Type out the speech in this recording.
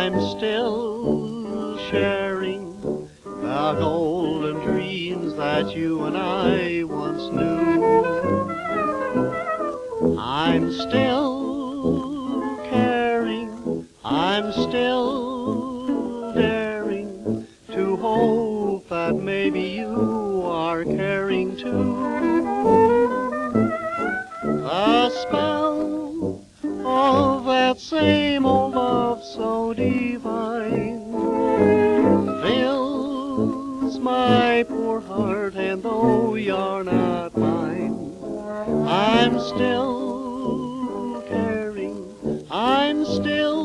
I'm still sharing the golden dreams that you and I once knew. I'm still caring, I'm still daring to hope that maybe you are caring too. The spell of that same old love so divine fills my poor heart, and though you're not mine, I'm still caring, I'm still